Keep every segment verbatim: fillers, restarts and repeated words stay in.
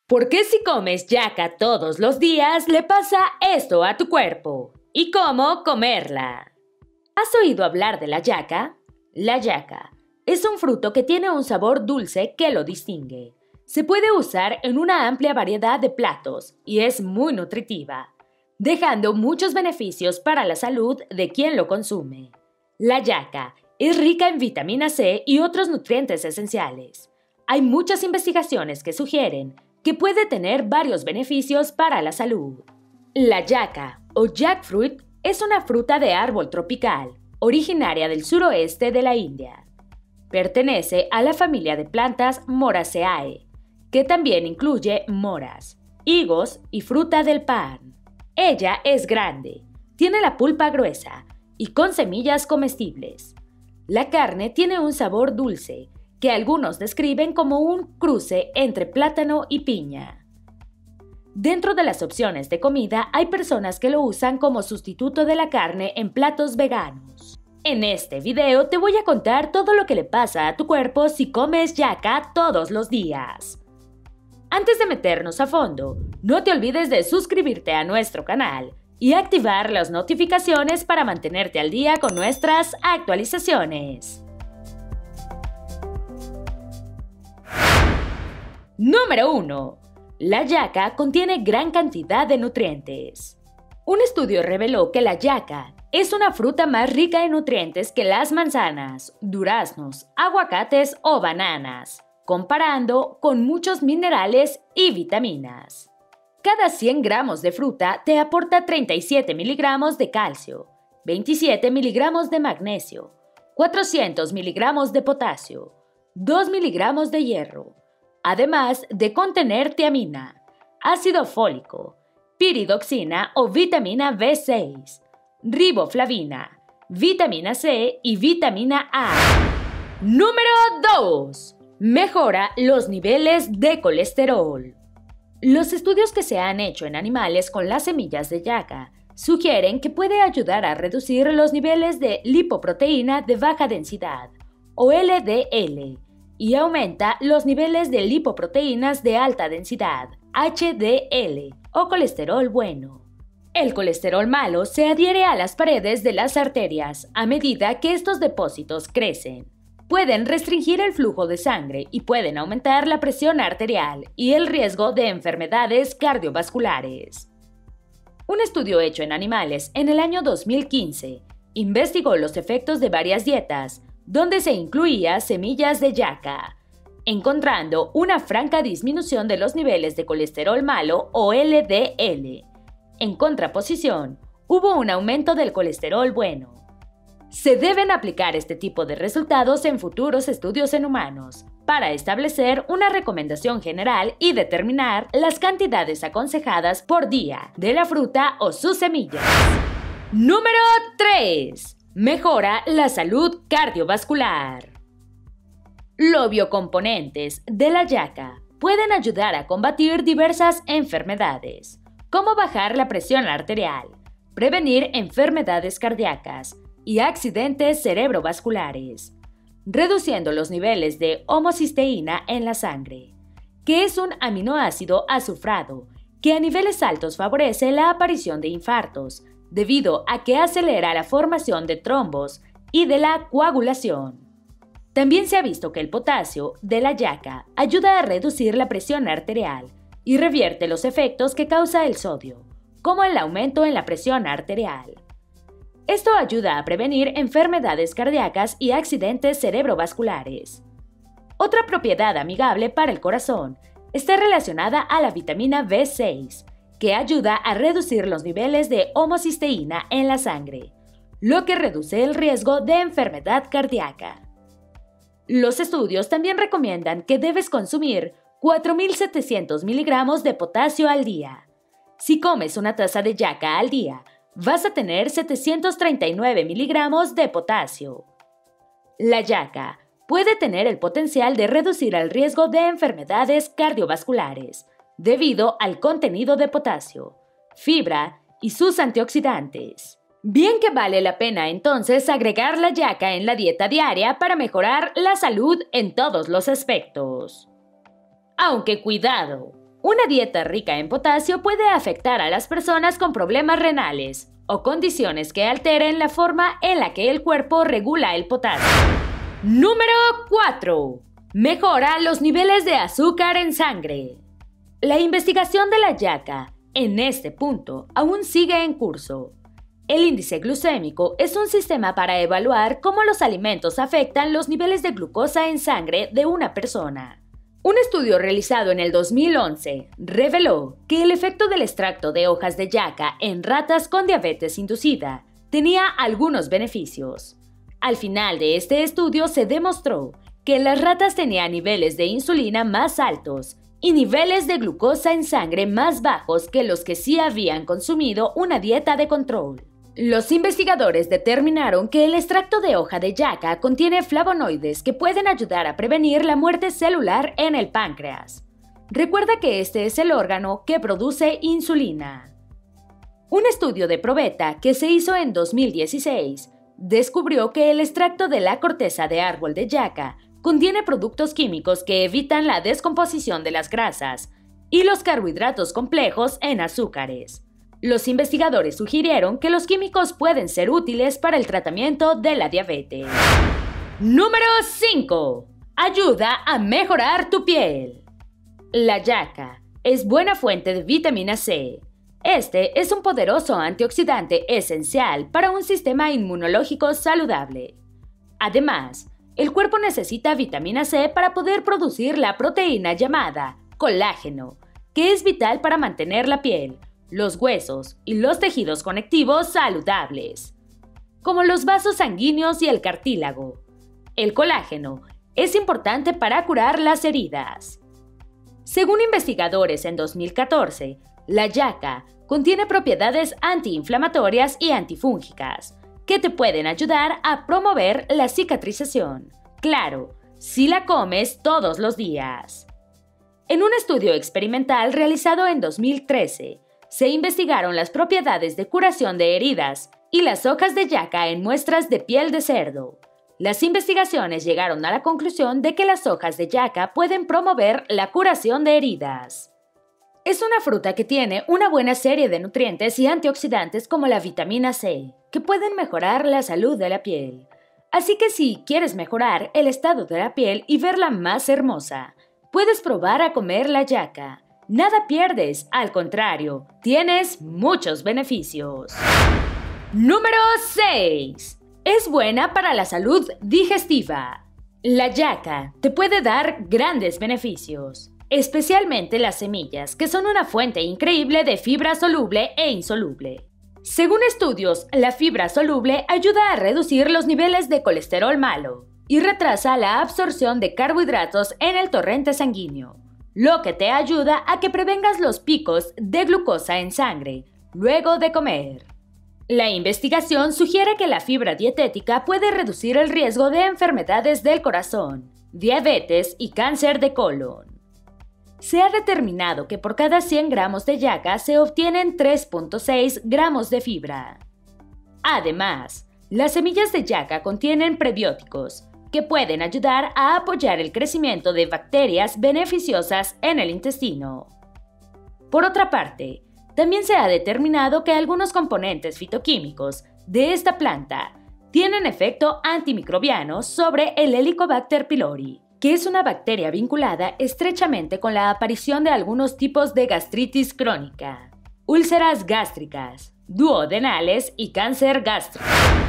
¿Por qué si comes yaca todos los días le pasa esto a tu cuerpo? ¿Y cómo comerla? ¿Has oído hablar de la yaca? La yaca es un fruto que tiene un sabor dulce que lo distingue. Se puede usar en una amplia variedad de platos y es muy nutritiva, dejando muchos beneficios para la salud de quien lo consume. La yaca es rica en vitamina C y otros nutrientes esenciales. Hay muchas investigaciones que sugieren que puede tener varios beneficios para la salud. La yaca o jackfruit es una fruta de árbol tropical, originaria del suroeste de la India. Pertenece a la familia de plantas Moraceae, que también incluye moras, higos y fruta del pan. Ella es grande, tiene la pulpa gruesa y con semillas comestibles. La carne tiene un sabor dulce, que algunos describen como un cruce entre plátano y piña. Dentro de las opciones de comida hay personas que lo usan como sustituto de la carne en platos veganos. En este video te voy a contar todo lo que le pasa a tu cuerpo si comes yaca todos los días. Antes de meternos a fondo, no te olvides de suscribirte a nuestro canal y activar las notificaciones para mantenerte al día con nuestras actualizaciones. Número uno. La yaca contiene gran cantidad de nutrientes. Un estudio reveló que la yaca es una fruta más rica en nutrientes que las manzanas, duraznos, aguacates o bananas, comparando con muchos minerales y vitaminas. Cada cien gramos de fruta te aporta treinta y siete miligramos de calcio, veintisiete miligramos de magnesio, cuatrocientos miligramos de potasio, dos miligramos de hierro, además de contener tiamina, ácido fólico, piridoxina o vitamina B seis, riboflavina, vitamina C y vitamina A. Número dos. Mejora los niveles de colesterol. Los estudios que se han hecho en animales con las semillas de yaca sugieren que puede ayudar a reducir los niveles de lipoproteína de baja densidad, o L D L, y aumenta los niveles de lipoproteínas de alta densidad, H D L, o colesterol bueno. El colesterol malo se adhiere a las paredes de las arterias a medida que estos depósitos crecen. Pueden restringir el flujo de sangre y pueden aumentar la presión arterial y el riesgo de enfermedades cardiovasculares. Un estudio hecho en animales en el año dos mil quince investigó los efectos de varias dietas, donde se incluía semillas de yaca, encontrando una franca disminución de los niveles de colesterol malo o L D L. En contraposición, hubo un aumento del colesterol bueno. Se deben aplicar este tipo de resultados en futuros estudios en humanos, para establecer una recomendación general y determinar las cantidades aconsejadas por día de la fruta o sus semillas. Número tres. Mejora la salud cardiovascular. Los biocomponentes de la yaca pueden ayudar a combatir diversas enfermedades, como bajar la presión arterial, prevenir enfermedades cardíacas y accidentes cerebrovasculares, reduciendo los niveles de homocisteína en la sangre, que es un aminoácido azufrado que a niveles altos favorece la aparición de infartos, debido a que acelera la formación de trombos y de la coagulación. También se ha visto que el potasio de la yaca ayuda a reducir la presión arterial y revierte los efectos que causa el sodio, como el aumento en la presión arterial. Esto ayuda a prevenir enfermedades cardíacas y accidentes cerebrovasculares. Otra propiedad amigable para el corazón está relacionada a la vitamina B seis, que ayuda a reducir los niveles de homocisteína en la sangre, lo que reduce el riesgo de enfermedad cardíaca. Los estudios también recomiendan que debes consumir cuatro mil setecientos miligramos de potasio al día. Si comes una taza de yaca al día, vas a tener setecientos treinta y nueve miligramos de potasio. La yaca puede tener el potencial de reducir el riesgo de enfermedades cardiovasculares, debido al contenido de potasio, fibra y sus antioxidantes. Bien que vale la pena entonces agregar la yaca en la dieta diaria para mejorar la salud en todos los aspectos. Aunque cuidado, Una dieta rica en potasio puede afectar a las personas con problemas renales o condiciones que alteren la forma en la que el cuerpo regula el potasio. Número cuatro. Mejora los niveles de azúcar en sangre. La investigación de la yaca, en este punto, aún sigue en curso. El índice glucémico es un sistema para evaluar cómo los alimentos afectan los niveles de glucosa en sangre de una persona. Un estudio realizado en el dos mil once reveló que el efecto del extracto de hojas de yaca en ratas con diabetes inducida tenía algunos beneficios. Al final de este estudio se demostró que las ratas tenían niveles de insulina más altos y niveles de glucosa en sangre más bajos que los que sí habían consumido una dieta de control. Los investigadores determinaron que el extracto de hoja de yaca contiene flavonoides que pueden ayudar a prevenir la muerte celular en el páncreas. Recuerda que este es el órgano que produce insulina. Un estudio de probeta que se hizo en dos mil dieciséis descubrió que el extracto de la corteza de árbol de yaca contiene productos químicos que evitan la descomposición de las grasas y los carbohidratos complejos en azúcares. Los investigadores sugirieron que los químicos pueden ser útiles para el tratamiento de la diabetes. Número cinco. Ayuda a mejorar tu piel. La yaca es buena fuente de vitamina C. Este es un poderoso antioxidante esencial para un sistema inmunológico saludable. Además, el cuerpo necesita vitamina C para poder producir la proteína llamada colágeno, que es vital para mantener la piel, los huesos y los tejidos conectivos saludables, como los vasos sanguíneos y el cartílago. El colágeno es importante para curar las heridas. Según investigadores en dos mil catorce, la yaca contiene propiedades antiinflamatorias y antifúngicas que te pueden ayudar a promover la cicatrización. Claro, si la comes todos los días. En un estudio experimental realizado en dos mil trece, se investigaron las propiedades de curación de heridas y las hojas de yaca en muestras de piel de cerdo. Las investigaciones llegaron a la conclusión de que las hojas de yaca pueden promover la curación de heridas. Es una fruta que tiene una buena serie de nutrientes y antioxidantes como la vitamina C, que pueden mejorar la salud de la piel. Así que si quieres mejorar el estado de la piel y verla más hermosa, puedes probar a comer la yaca. Nada pierdes, al contrario, tienes muchos beneficios. Número seis. Es buena para la salud digestiva. La yaca te puede dar grandes beneficios, especialmente las semillas, que son una fuente increíble de fibra soluble e insoluble. Según estudios, la fibra soluble ayuda a reducir los niveles de colesterol malo y retrasa la absorción de carbohidratos en el torrente sanguíneo, lo que te ayuda a que prevengas los picos de glucosa en sangre luego de comer. La investigación sugiere que la fibra dietética puede reducir el riesgo de enfermedades del corazón, diabetes y cáncer de colon. Se ha determinado que por cada cien gramos de yaca se obtienen tres punto seis gramos de fibra. Además, las semillas de yaca contienen prebióticos, que pueden ayudar a apoyar el crecimiento de bacterias beneficiosas en el intestino. Por otra parte, también se ha determinado que algunos componentes fitoquímicos de esta planta tienen efecto antimicrobiano sobre el Helicobacter pylori, que es una bacteria vinculada estrechamente con la aparición de algunos tipos de gastritis crónica, úlceras gástricas, duodenales y cáncer gástrico.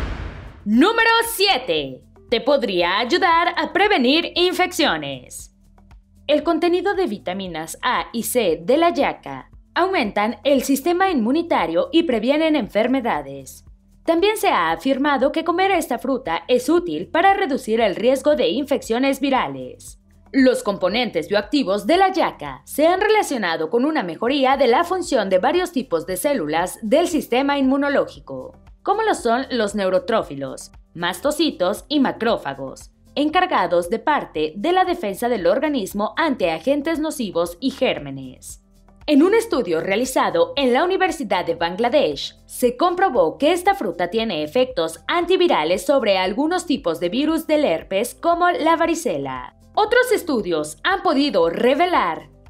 Número siete. Te podría ayudar a prevenir infecciones. El contenido de vitaminas A y C de la yaca aumentan el sistema inmunitario y previenen enfermedades. También se ha afirmado que comer esta fruta es útil para reducir el riesgo de infecciones virales. Los componentes bioactivos de la yaca se han relacionado con una mejoría de la función de varios tipos de células del sistema inmunológico, como lo son los neutrófilos, mastocitos y macrófagos, encargados de parte de la defensa del organismo ante agentes nocivos y gérmenes. En un estudio realizado en la Universidad de Bangladesh, se comprobó que esta fruta tiene efectos antivirales sobre algunos tipos de virus del herpes como la varicela. Otros estudios han podido revelar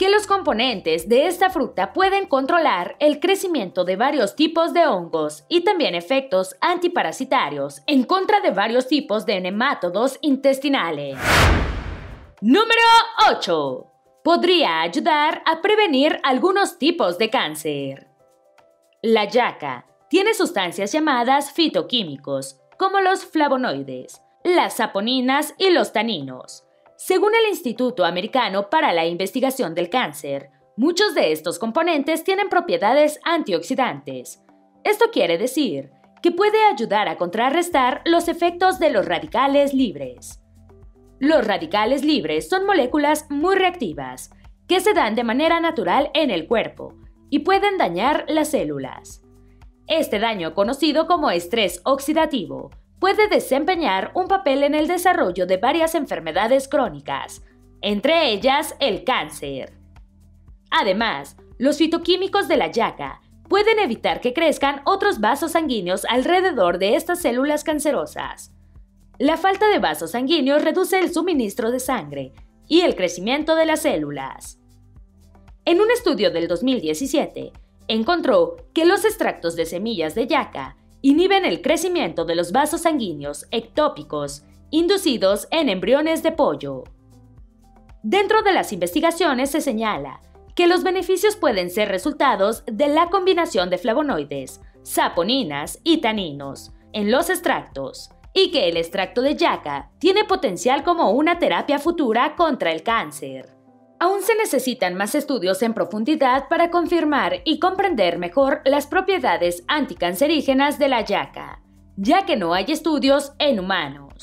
que los componentes de esta fruta pueden controlar el crecimiento de varios tipos de hongos y también efectos antiparasitarios en contra de varios tipos de nematodos intestinales. Número ocho. Podría ayudar a prevenir algunos tipos de cáncer. La yaca tiene sustancias llamadas fitoquímicos, como los flavonoides, las saponinas y los taninos. Según el Instituto Americano para la Investigación del Cáncer, muchos de estos componentes tienen propiedades antioxidantes. Esto quiere decir que puede ayudar a contrarrestar los efectos de los radicales libres. Los radicales libres son moléculas muy reactivas que se dan de manera natural en el cuerpo y pueden dañar las células. Este daño, conocido como estrés oxidativo, puede desempeñar un papel en el desarrollo de varias enfermedades crónicas, entre ellas el cáncer. Además, los fitoquímicos de la yaca pueden evitar que crezcan otros vasos sanguíneos alrededor de estas células cancerosas. La falta de vasos sanguíneos reduce el suministro de sangre y el crecimiento de las células. En un estudio del dos mil diecisiete, encontró que los extractos de semillas de yaca inhiben el crecimiento de los vasos sanguíneos ectópicos inducidos en embriones de pollo. Dentro de las investigaciones se señala que los beneficios pueden ser resultados de la combinación de flavonoides, saponinas y taninos en los extractos, y que el extracto de yaca tiene potencial como una terapia futura contra el cáncer. Aún se necesitan más estudios en profundidad para confirmar y comprender mejor las propiedades anticancerígenas de la yaca, ya que no hay estudios en humanos.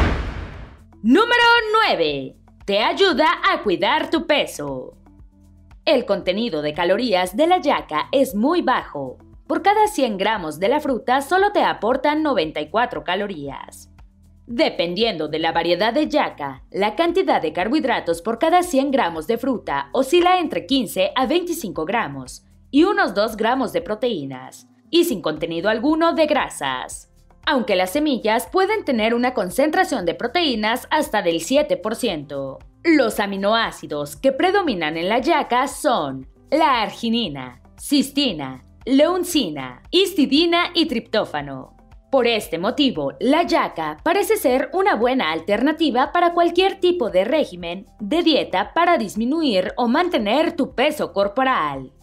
Número nueve. Te ayuda a cuidar tu peso. El contenido de calorías de la yaca es muy bajo. Por cada cien gramos de la fruta solo te aportan noventa y cuatro calorías. Dependiendo de la variedad de yaca, la cantidad de carbohidratos por cada cien gramos de fruta oscila entre quince a veinticinco gramos y unos dos gramos de proteínas, y sin contenido alguno de grasas. Aunque las semillas pueden tener una concentración de proteínas hasta del siete por ciento. Los aminoácidos que predominan en la yaca son la arginina, cistina, leucina, histidina y triptófano. Por este motivo, la yaca parece ser una buena alternativa para cualquier tipo de régimen de dieta para disminuir o mantener tu peso corporal.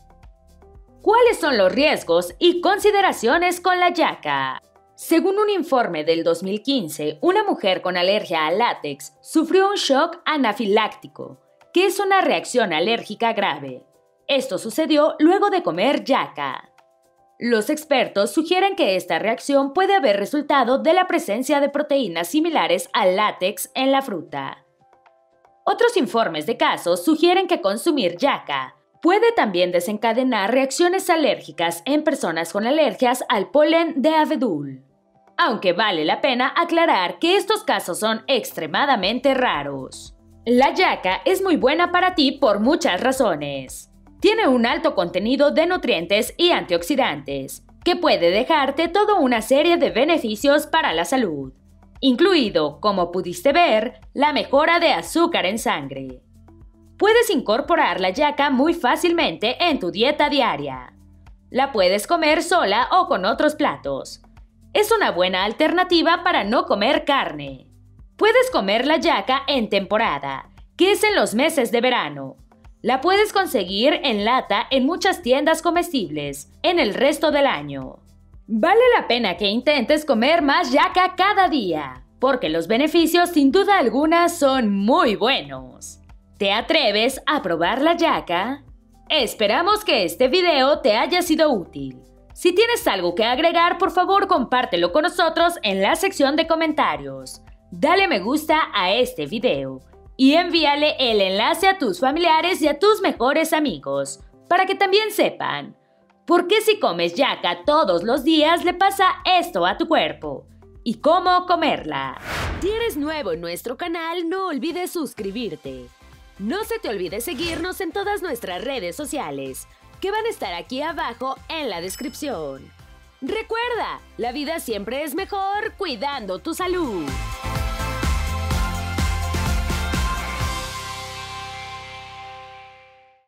¿Cuáles son los riesgos y consideraciones con la yaca? Según un informe del dos mil quince, una mujer con alergia al látex sufrió un shock anafiláctico, que es una reacción alérgica grave. Esto sucedió luego de comer yaca. Los expertos sugieren que esta reacción puede haber resultado de la presencia de proteínas similares al látex en la fruta. Otros informes de casos sugieren que consumir yaca puede también desencadenar reacciones alérgicas en personas con alergias al polen de abedul. Aunque vale la pena aclarar que estos casos son extremadamente raros. La yaca es muy buena para ti por muchas razones. Tiene un alto contenido de nutrientes y antioxidantes, que puede dejarte toda una serie de beneficios para la salud, incluido, como pudiste ver, la mejora de azúcar en sangre. Puedes incorporar la yaca muy fácilmente en tu dieta diaria. La puedes comer sola o con otros platos. Es una buena alternativa para no comer carne. Puedes comer la yaca en temporada, que es en los meses de verano. La puedes conseguir en lata en muchas tiendas comestibles en el resto del año. Vale la pena que intentes comer más yaca cada día, porque los beneficios sin duda alguna son muy buenos. ¿Te atreves a probar la yaca? Esperamos que este video te haya sido útil. Si tienes algo que agregar, por favor compártelo con nosotros en la sección de comentarios. Dale me gusta a este video y envíale el enlace a tus familiares y a tus mejores amigos, para que también sepan por qué si comes yaca todos los días le pasa esto a tu cuerpo y cómo comerla. Si eres nuevo en nuestro canal, no olvides suscribirte. No se te olvide seguirnos en todas nuestras redes sociales, que van a estar aquí abajo en la descripción. Recuerda, la vida siempre es mejor cuidando tu salud.